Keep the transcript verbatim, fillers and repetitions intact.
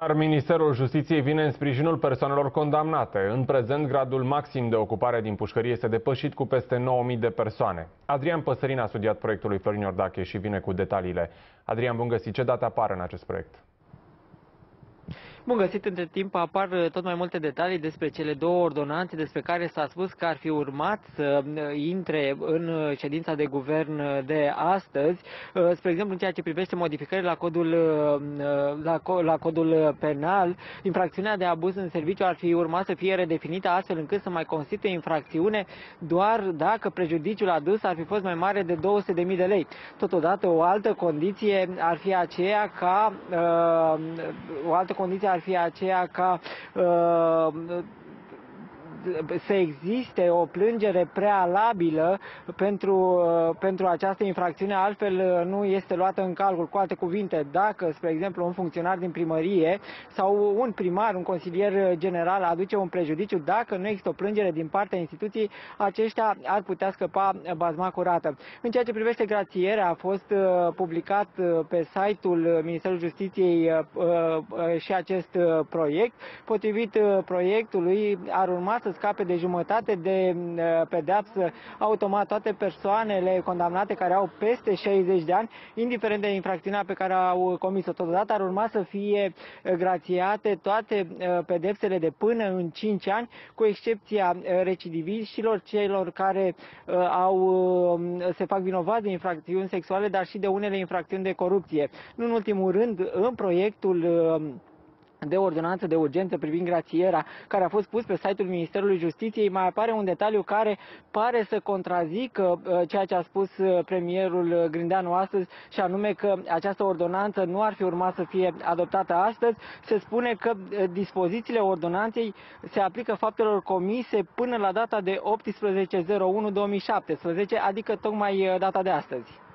Ministerul Justiției vine în sprijinul persoanelor condamnate. În prezent, gradul maxim de ocupare din pușcărie este depășit cu peste nouă mii de persoane. Adrian Păsărin a studiat proiectul lui Florin Iordache și vine cu detaliile. Adrian, bun găsit! Ce date apar în acest proiect? Bun găsit, între timp apar tot mai multe detalii despre cele două ordonanțe despre care s-a spus că ar fi urmat să intre în ședința de guvern de astăzi. Spre exemplu, în ceea ce privește modificările la codul, la, la codul penal, infracțiunea de abuz în serviciu ar fi urmat să fie redefinită astfel încât să mai constituie infracțiune doar dacă prejudiciul adus ar fi fost mai mare de două sute de mii de lei. Totodată, o altă condiție ar fi aceea ca o altă condiție ar fi aceea ca uh, să existe o plângere prealabilă pentru, pentru această infracțiune, altfel nu este luată în calcul. Cu alte cuvinte, dacă, spre exemplu, un funcționar din primărie sau un primar, un consilier general aduce un prejudiciu, dacă nu există o plângere din partea instituției, aceștia ar putea scăpa bazma curată. În ceea ce privește grațierea, a fost publicat pe site-ul Ministerului Justiției și acest proiect. Potrivit proiectului, ar urma să scape de jumătate de pedeapsă automat toate persoanele condamnate care au peste șaizeci de ani, indiferent de infracțiunea pe care au comis-o. Totodată ar urma să fie grațiate toate pedepsele de până în cinci ani, cu excepția recidiviștilor, celor care au, se fac vinovați de infracțiuni sexuale, dar și de unele infracțiuni de corupție. Nu în ultimul rând, în proiectul de ordonanță de urgență privind grațierea, care a fost pus pe site-ul Ministerului Justiției, mai apare un detaliu care pare să contrazică ceea ce a spus premierul Grindeanu astăzi, și anume că această ordonanță nu ar fi urmat să fie adoptată astăzi. Se spune că dispozițiile ordonanței se aplică faptelor comise până la data de optsprezece zero unu două mii șaptesprezece, adică tocmai data de astăzi.